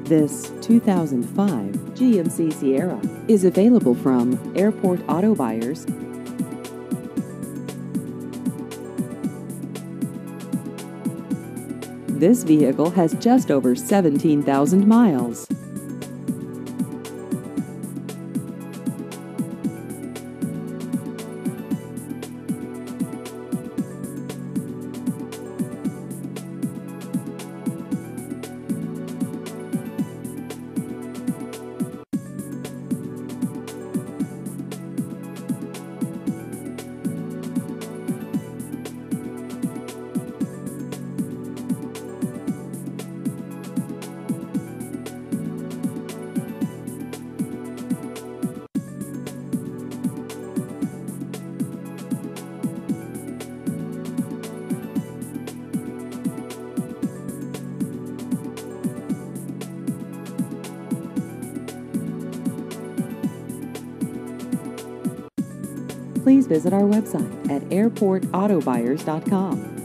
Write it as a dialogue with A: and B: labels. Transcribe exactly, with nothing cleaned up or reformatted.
A: This two thousand five G M C Sierra is available from Airport Auto Buyers. This vehicle has just over seventeen thousand miles. Please visit our website at airport auto buyers dot com.